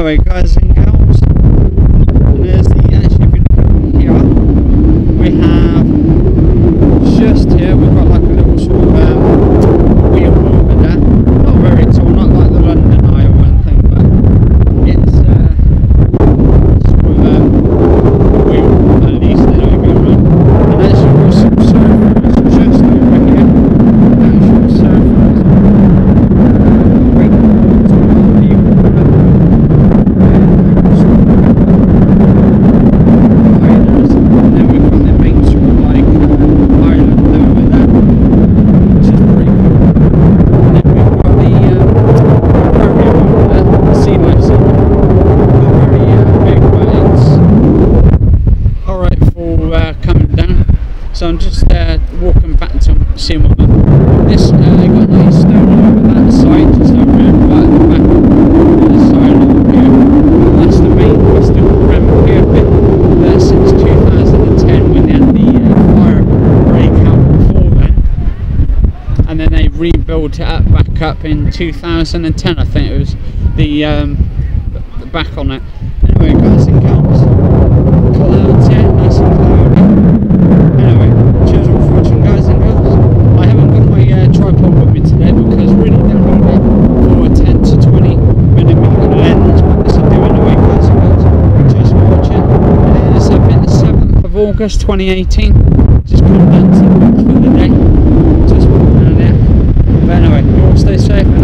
Anyway, guys and girls, there's the, actually if you look at here, we have just here, we've got like a little sort of wheel over there, not very tall, not like the London Eye or anything, but it's sort of wheel, at least there we go, right? And actually we've got some surfers just over here, actual surfers, great people. So I'm just walking back to see what this got a nice stone over that side, just over there, right at the back of the side of here. And that's the main Weston Pier bit since 2010 when they had the fire breakout before then, and then they rebuilt it back up in 2010. I think it was the back on it. Anyway, guys and girls, clouds here, nice and cloudy. Anyway, cheers all for watching, guys and girls. I haven't got my tripod with me today because really don't need it for a 10 to 20mm lens, but this will do anyway, guys and girls. Cheers for watching. It is the 7th of August 2018. Just come down to the day. Just walking down there. But anyway, you all stay safe.